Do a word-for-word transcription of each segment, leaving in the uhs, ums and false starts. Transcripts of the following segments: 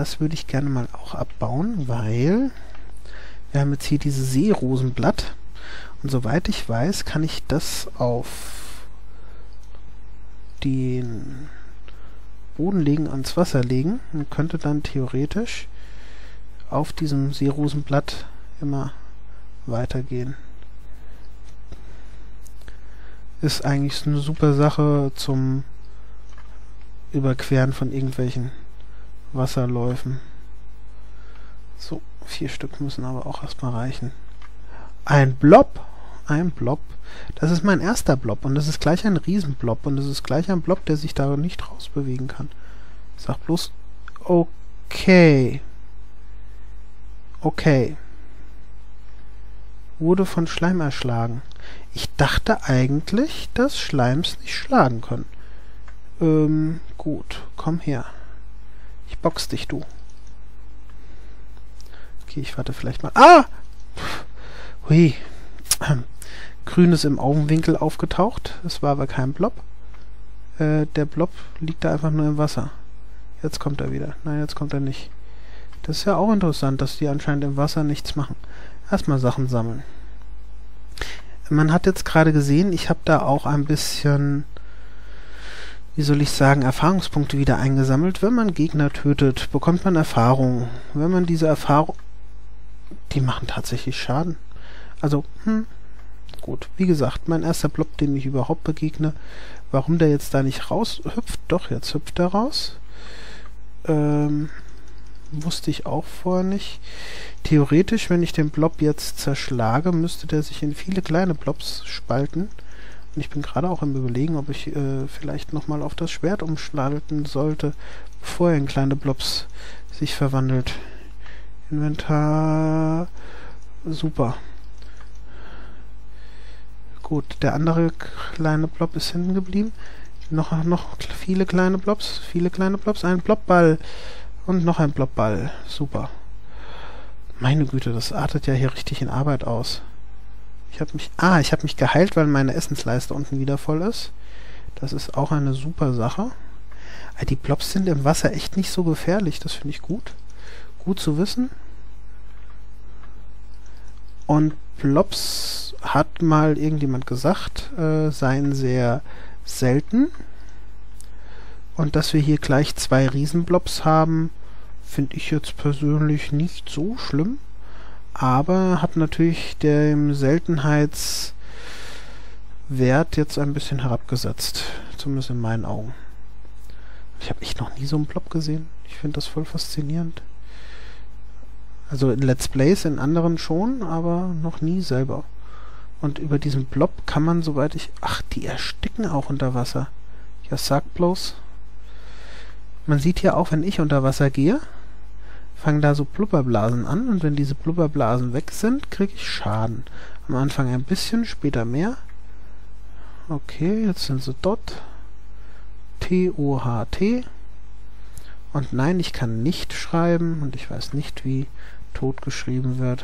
das würde ich gerne mal auch abbauen, weil wir haben jetzt hier dieses Seerosenblatt und soweit ich weiß, kann ich das auf den Boden legen, ans Wasser legen und könnte dann theoretisch auf diesem Seerosenblatt immer weitergehen. Ist eigentlich eine super Sache zum Überqueren von irgendwelchen Wasserläufen. So, vier Stück müssen aber auch erstmal reichen. Ein Blob! Ein Blob. Das ist mein erster Blob und das ist gleich ein Riesenblob und das ist gleich ein Blob, der sich da nicht rausbewegen kann. Ich sag bloß, okay. Okay. Wurde von Schleim erschlagen. Ich dachte eigentlich, dass Schleims nicht schlagen können. Ähm, gut. Komm her. Ich box dich, du. Okay, ich warte vielleicht mal. Ah! Hui. Grün ist im Augenwinkel aufgetaucht. Es war aber kein Blob. Äh, der Blob liegt da einfach nur im Wasser. Jetzt kommt er wieder. Nein, jetzt kommt er nicht. Das ist ja auch interessant, dass die anscheinend im Wasser nichts machen. Erstmal Sachen sammeln. Man hat jetzt gerade gesehen, ich habe da auch ein bisschen, wie soll ich sagen, Erfahrungspunkte wieder eingesammelt. Wenn man Gegner tötet, bekommt man Erfahrung. Wenn man diese Erfahrung... Die machen tatsächlich Schaden. Also, hm, gut. Wie gesagt, mein erster Blob, dem ich überhaupt begegne. Warum der jetzt da nicht raushüpft? Doch, jetzt hüpft er raus. Ähm... Wusste ich auch vorher nicht. Theoretisch, wenn ich den Blob jetzt zerschlage, müsste der sich in viele kleine Blobs spalten. Und ich bin gerade auch im Überlegen, ob ich äh, vielleicht nochmal auf das Schwert umschalten sollte, bevor er in kleine Blobs sich verwandelt. Inventar. Super. Gut, der andere kleine Blob ist hinten geblieben. Noch, noch viele kleine Blobs. Viele kleine Blobs. Ein Blobball. Und noch ein Blobball. Super. Meine Güte, das artet ja hier richtig in Arbeit aus. Ich habe mich... Ah, ich habe mich geheilt, weil meine Essensleiste unten wieder voll ist. Das ist auch eine super Sache. Die Blobs sind im Wasser echt nicht so gefährlich. Das finde ich gut. Gut zu wissen. Und Blobs, hat mal irgendjemand gesagt, äh, seien sehr selten. Und dass wir hier gleich zwei Riesenblobs haben, finde ich jetzt persönlich nicht so schlimm. Aber hat natürlich den Seltenheitswert jetzt ein bisschen herabgesetzt. Zumindest in meinen Augen. Ich habe echt noch nie so einen Blob gesehen. Ich finde das voll faszinierend. Also in Let's Plays, in anderen schon, aber noch nie selber. Und über diesen Blob kann man, soweit ich... Ach, die ersticken auch unter Wasser. Ja, sag bloß... Man sieht hier auch, wenn ich unter Wasser gehe, fangen da so Blubberblasen an und wenn diese Blubberblasen weg sind, kriege ich Schaden. Am Anfang ein bisschen, später mehr. Okay, jetzt sind sie dort. T O H T. Und nein, ich kann nicht schreiben und ich weiß nicht, wie tot geschrieben wird.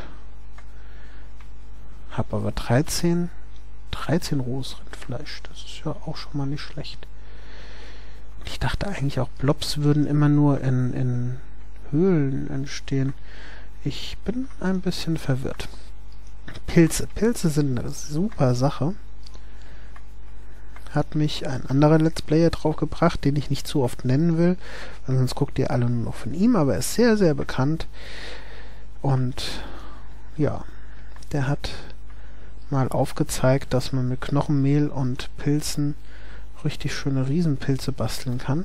Hab aber dreizehn, dreizehn rohes Rindfleisch. Das ist ja auch schon mal nicht schlecht. Ich dachte eigentlich auch, Blobs würden immer nur in, in Höhlen entstehen. Ich bin ein bisschen verwirrt. Pilze. Pilze sind eine super Sache. Hat mich ein anderer Let's Player drauf gebracht, den ich nicht zu oft nennen will, weil sonst guckt ihr alle nur noch von ihm, aber er ist sehr, sehr bekannt. Und ja, der hat mal aufgezeigt, dass man mit Knochenmehl und Pilzen richtig schöne Riesenpilze basteln kann,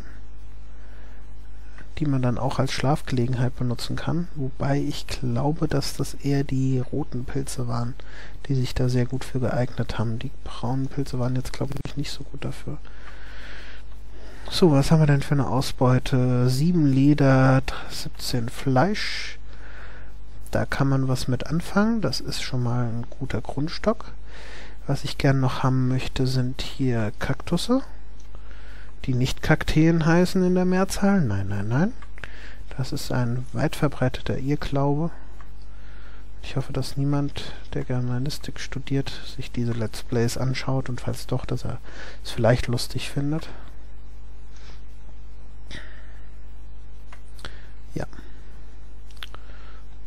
die man dann auch als Schlafgelegenheit benutzen kann, wobei ich glaube, dass das eher die roten Pilze waren, die sich da sehr gut für geeignet haben. Die braunen Pilze waren jetzt, glaube ich, nicht so gut dafür. So, was haben wir denn für eine Ausbeute? sieben Leder, siebzehn Fleisch. Da kann man was mit anfangen, das ist schon mal ein guter Grundstock. Was ich gern noch haben möchte, sind hier Kaktusse, die nicht Kakteen heißen in der Mehrzahl. Nein, nein, nein. Das ist ein weit verbreiteter Irrglaube. Ich hoffe, dass niemand, der Germanistik studiert, sich diese Let's Plays anschaut und falls doch, dass er es vielleicht lustig findet. Ja.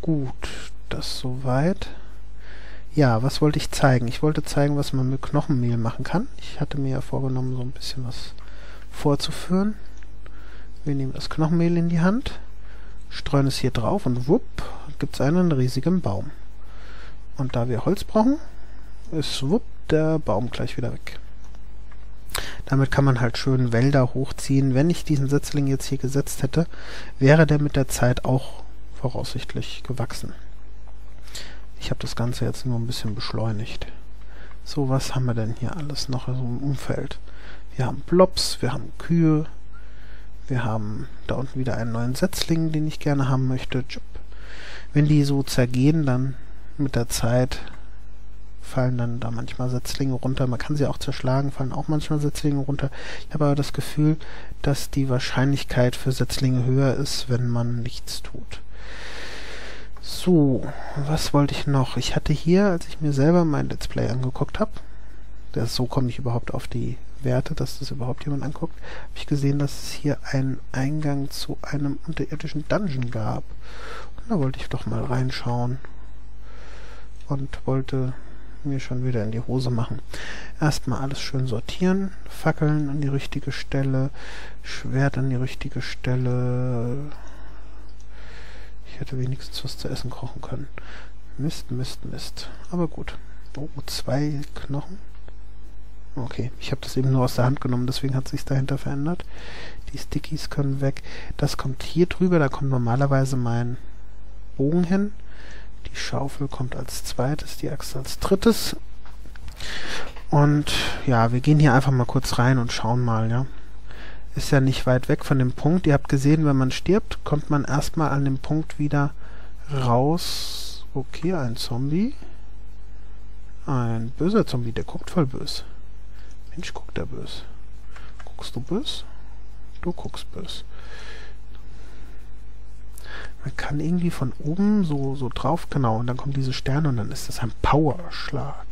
Gut, das soweit. Ja, was wollte ich zeigen? Ich wollte zeigen, was man mit Knochenmehl machen kann. Ich hatte mir ja vorgenommen, so ein bisschen was vorzuführen. Wir nehmen das Knochenmehl in die Hand, streuen es hier drauf und wupp, gibt es einen riesigen Baum. Und da wir Holz brauchen, ist wupp der Baum gleich wieder weg. Damit kann man halt schön Wälder hochziehen. Wenn ich diesen Setzling jetzt hier gesetzt hätte, wäre der mit der Zeit auch voraussichtlich gewachsen. Ich habe das Ganze jetzt nur ein bisschen beschleunigt. So, was haben wir denn hier alles noch so im Umfeld? Wir haben Blobs, wir haben Kühe, wir haben da unten wieder einen neuen Setzling, den ich gerne haben möchte. Wenn die so zergehen, dann mit der Zeit fallen dann da manchmal Setzlinge runter. Man kann sie auch zerschlagen, fallen auch manchmal Setzlinge runter. Ich habe aber das Gefühl, dass die Wahrscheinlichkeit für Setzlinge höher ist, wenn man nichts tut. So, was wollte ich noch? Ich hatte hier, als ich mir selber mein Let's Play angeguckt habe, so komme ich überhaupt auf die Werte, dass das überhaupt jemand anguckt, habe ich gesehen, dass es hier einen Eingang zu einem unterirdischen Dungeon gab. Und da wollte ich doch mal reinschauen und wollte mir schon wieder in die Hose machen. Erstmal alles schön sortieren, Fackeln an die richtige Stelle, Schwert an die richtige Stelle. Ich hätte wenigstens was zu essen kochen können. Mist, Mist, Mist. Aber gut. Oh, zwei Knochen. Okay, ich habe das eben nur aus der Hand genommen, deswegen hat sich dahinter verändert. Die Stickies können weg. Das kommt hier drüber, da kommt normalerweise mein Bogen hin. Die Schaufel kommt als zweites, die Axt als drittes. Und ja, wir gehen hier einfach mal kurz rein und schauen mal, ja. Ist ja nicht weit weg von dem Punkt. Ihr habt gesehen, wenn man stirbt, kommt man erstmal an dem Punkt wieder raus. Okay, ein Zombie. Ein böser Zombie, der guckt voll bös. Mensch, guckt der bös. Guckst du bös? Du guckst bös. Man kann irgendwie von oben so, so drauf, genau, und dann kommen diese Sterne und dann ist das ein Powerschlag.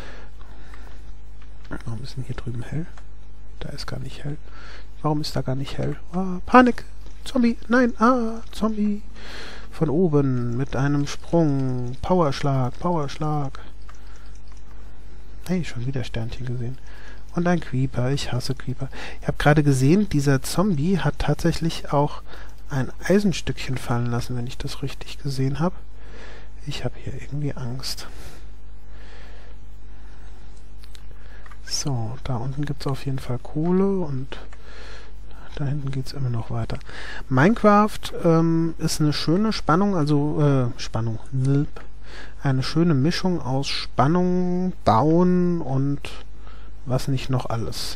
Warum ist denn hier drüben hell? Da ist gar nicht hell. Warum ist da gar nicht hell? Ah, Panik! Zombie! Nein! Ah! Zombie! Von oben mit einem Sprung. Powerschlag! Powerschlag! Hey, schon wieder Sternchen gesehen. Und ein Creeper. Ich hasse Creeper. Ich habe gerade gesehen, dieser Zombie hat tatsächlich auch ein Eisenstückchen fallen lassen, wenn ich das richtig gesehen habe. Ich habe hier irgendwie Angst. So, da unten gibt es auf jeden Fall Kohle und da hinten geht es immer noch weiter. Minecraft ähm, ist eine schöne Spannung, also äh, Spannung, eine schöne Mischung aus Spannung, Bauen und was nicht noch alles.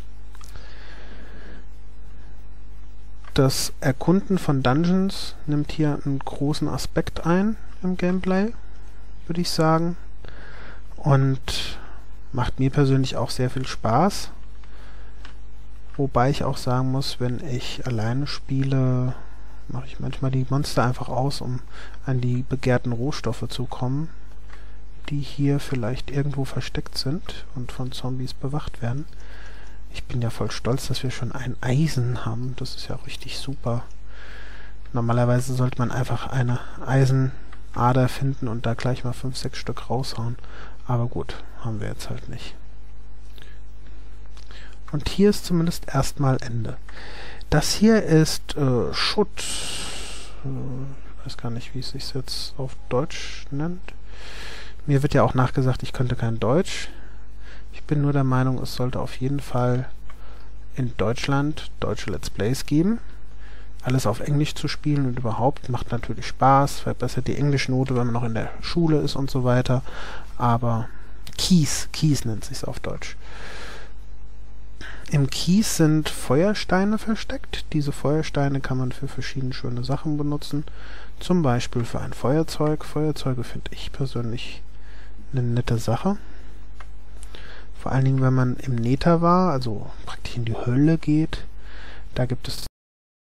Das Erkunden von Dungeons nimmt hier einen großen Aspekt ein im Gameplay, würde ich sagen. Und macht mir persönlich auch sehr viel Spaß. Wobei ich auch sagen muss, wenn ich alleine spiele, mache ich manchmal die Monster einfach aus, um an die begehrten Rohstoffe zu kommen, die hier vielleicht irgendwo versteckt sind und von Zombies bewacht werden. Ich bin ja voll stolz, dass wir schon ein Eisen haben. Das ist ja richtig super. Normalerweise sollte man einfach eine Eisenader finden und da gleich mal fünf, sechs Stück raushauen. Aber gut, haben wir jetzt halt nicht. Und hier ist zumindest erstmal Ende. Das hier ist äh, Schutt. Ich weiß gar nicht, wie es sich jetzt auf Deutsch nennt. Mir wird ja auch nachgesagt, ich könnte kein Deutsch. Ich bin nur der Meinung, es sollte auf jeden Fall in Deutschland deutsche Let's Plays geben. Alles auf Englisch zu spielen und überhaupt macht natürlich Spaß, verbessert die Englischnote, wenn man noch in der Schule ist und so weiter. Aber Kies, Kies nennt sich es auf Deutsch. Im Kies sind Feuersteine versteckt. Diese Feuersteine kann man für verschiedene schöne Sachen benutzen. Zum Beispiel für ein Feuerzeug. Feuerzeuge finde ich persönlich eine nette Sache. Vor allen Dingen, wenn man im Nether war, also praktisch in die Hölle geht. Da gibt es